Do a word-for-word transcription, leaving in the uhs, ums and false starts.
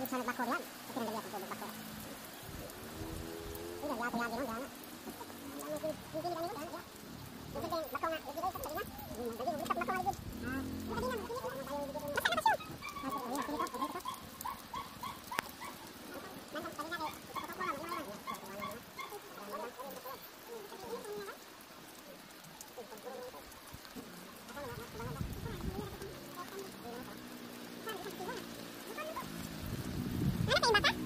sana bakor yan. Kasi nandali ako bakor. Hindi ya kaya gino dana. Hindi hindi gino dana ya. Kasi bakor na, hindi sa kanila. Hindi hindi sa bakor na. Ah, hindi na, hindi na tayo dito. Basta na siya. Basta na siya, dito, dito. Nandang kanina kay ito ko lang, ano yan. Ano kayo bata?